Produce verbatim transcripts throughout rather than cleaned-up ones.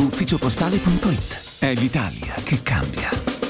ufficiopostale punto it. È l'Italia che cambia.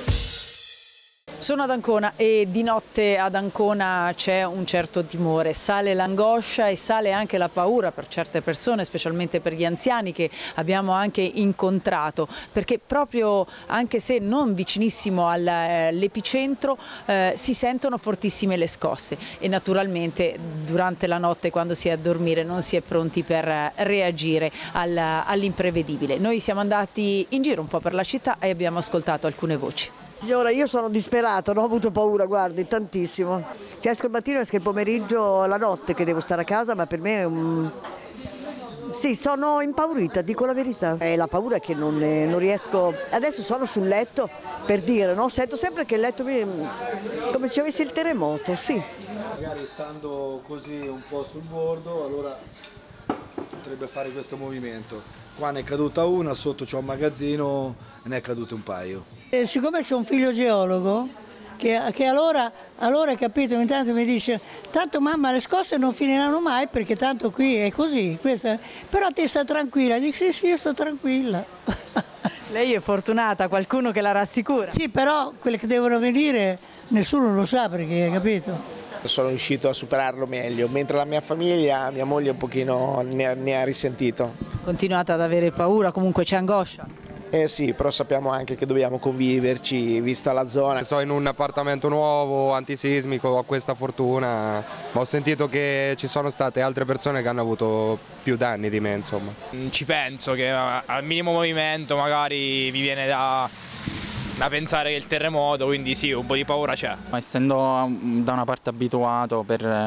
Sono ad Ancona e di notte ad Ancona c'è un certo timore, sale l'angoscia e sale anche la paura per certe persone, specialmente per gli anziani che abbiamo anche incontrato, perché proprio anche se non vicinissimo all'epicentro eh, si sentono fortissime le scosse e naturalmente durante la notte quando si è a dormire non si è pronti per reagire all'imprevedibile. Noi siamo andati in giro un po' per la città e abbiamo ascoltato alcune voci. Signora, io sono disperata, non ho avuto paura, guardi, tantissimo. Cioè esco il mattino, esco il pomeriggio, la notte che devo stare a casa, ma per me è un... Sì, sono impaurita, dico la verità. È la paura che non, non riesco... Adesso sono sul letto, per dire, no? Sento sempre che il letto mi... come se avessi il terremoto, sì. Magari stando così un po' sul bordo, allora potrebbe fare questo movimento. Qua ne è caduta una, sotto c'è un magazzino e ne è caduto un paio. E siccome c'è un figlio geologo, che, che allora, allora capito, ogni tanto mi dice tanto mamma le scosse non finiranno mai perché tanto qui è così, questa, però ti sta tranquilla, dico sì sì io sto tranquilla. Lei è fortunata, qualcuno che la rassicura. Sì, però quelli che devono venire nessuno lo sa perché, capito? Sono riuscito a superarlo meglio, mentre la mia famiglia, mia moglie un pochino ne ha, ne ha risentito. Continuate ad avere paura, comunque c'è angoscia? Eh sì, però sappiamo anche che dobbiamo conviverci, vista la zona. Sono in un appartamento nuovo, antisismico, ho questa fortuna, ma ho sentito che ci sono state altre persone che hanno avuto più danni di me, insomma. Ci penso che al minimo movimento magari mi viene da... da pensare che il terremoto, quindi sì, un po' di paura c'è. Essendo da una parte abituato per, eh,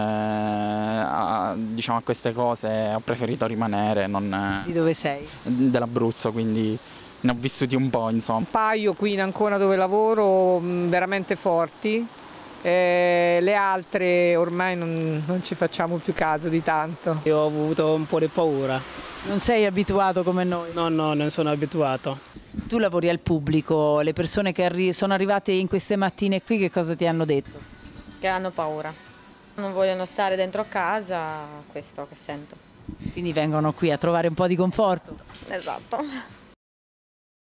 a, diciamo, a queste cose, ho preferito rimanere. Non, di dove sei? Dell'Abruzzo, quindi ne ho vissuti un po', insomma. Un paio qui in Ancona dove lavoro veramente forti, eh, le altre ormai non, non ci facciamo più caso di tanto. Io ho avuto un po' di paura. Non sei abituato come noi? No, no, non sono abituato. Tu lavori al pubblico, le persone che arri- sono arrivate in queste mattine qui che cosa ti hanno detto? Che hanno paura, non vogliono stare dentro a casa, questo che sento. Quindi vengono qui a trovare un po' di conforto? Esatto.